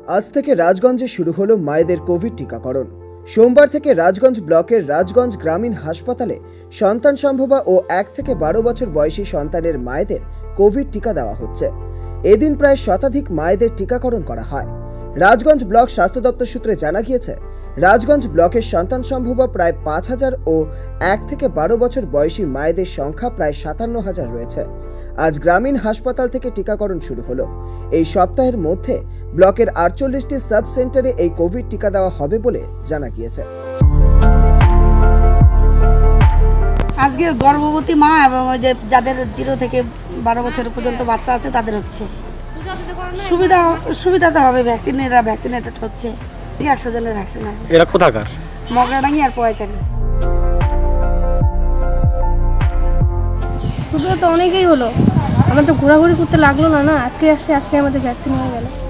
আজ থেকে রাজগঞ্জে শুরু হলো মায়েদের কোভিড টিকাকরণ। সোমবার থেকে রাজগঞ্জ ব্লকের রাজগঞ্জ গ্রামীণ হাসপাতালে সন্তান সম্ভবা ও 1 থেকে 12 বছর বয়সী সন্তানের মায়েদের কোভিড টিকা দেওয়া হচ্ছে। এদিন প্রায় শতাধিক মায়েদের টিকাকরণ করা হয়। রাজগঞ্জ ব্লক স্বাস্থ্য দপ্তর সূত্রে জানা গিয়েছে, রাজগঞ্জ ব্লকের সন্তান সম্ভবা প্রায় 5000 ও 1 থেকে 12 বছর বয়সী মায়েদের সংখ্যা প্রায় 57,000 রয়েছে। আজ গ্রামীণ হাসপাতাল থেকে টিকাকরণ শুরু হলো। এই সপ্তাহের মধ্যে ব্লকের 48টি সাব সেন্টারে এই কোভিড টিকা দেওয়া হবে বলে জানা গিয়েছে। আজকে গর্ভবতী মা এবং যাদের 0 থেকে 12 বছর পর্যন্ত বাচ্চা আছে তাদের হচ্ছে সুবিধা তো হবে। ভ্যাকসিনেটেড হচ্ছে 100 জনের ভ্যাকসিন আছে। এরা কোথাকার? মগরাডাঙ্গি আর পয়চারি। সুবিধা তো অনেকেই হলো, আমার তো ঘোরাঘুরি করতে লাগলো না। আজকে আমাদের ভ্যাকসিন হয়ে গেল।